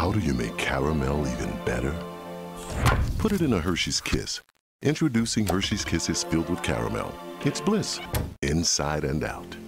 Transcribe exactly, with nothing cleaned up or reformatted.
How do you make caramel even better? Put it in a Hershey's Kiss. Introducing Hershey's Kisses filled with caramel. It's bliss, inside and out.